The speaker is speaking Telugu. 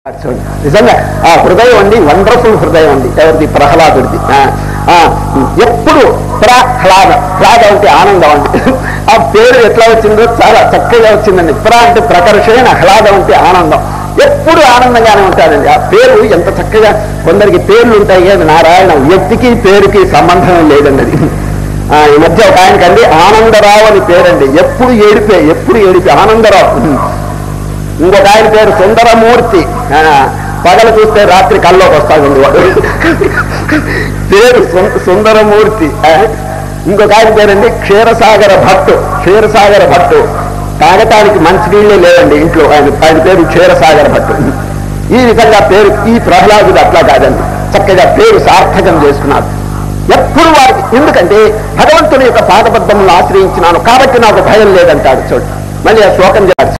నిజంగా ఆ హృదయం అండి వండర్ఫుల్ హృదయం అండి ఎవరిది ప్రహ్లాదుడిది ఎప్పుడు హ్లాద అంటే ఆనందం అండి ఆ పేరు ఎట్లా వచ్చిందో చాలా చక్కగా వచ్చిందండి అంటే ప్రకర్షణ ఆహ్లాదం అంటే ఆనందం ఎప్పుడు ఆనందంగానే ఉంటాడండి ఆ పేరు ఎంత చక్కగా కొందరికి పేర్లు ఉంటాయి కదా నారాయణ వ్యక్తికి పేరుకి సంబంధం లేదండి అది ఈ మధ్య ఒక ఆయనకండి ఆనందరావు అని పేరండి ఎప్పుడు ఏడిపే ఆనందరావు ఇంకొక ఆయన పేరు సుందరమూర్తి పగలు చూస్తే రాత్రి కల్లోకి వస్తాడండి వాడు పేరు సుందరమూర్తి ఇంకొక ఆయన పేరండి క్షీరసాగర భట్టు తాగటానికి మంచినీళ్ళే లేదండి ఇంట్లో ఆయన పేరు క్షీరసాగర భట్టు ఈ విధంగా పేరు ఈ ప్రహ్లాదుడు అట్లా కాదండి చక్కగా పేరు సార్థకం చేసుకున్నాడు ఎప్పుడు వారికి ఎందుకంటే భగవంతుని యొక్క పాదబద్ధములను ఆశ్రయించినాను కాబట్టి నాకు భయం లేదంటాడు చూడు మళ్ళీ ఆ శ్లోకం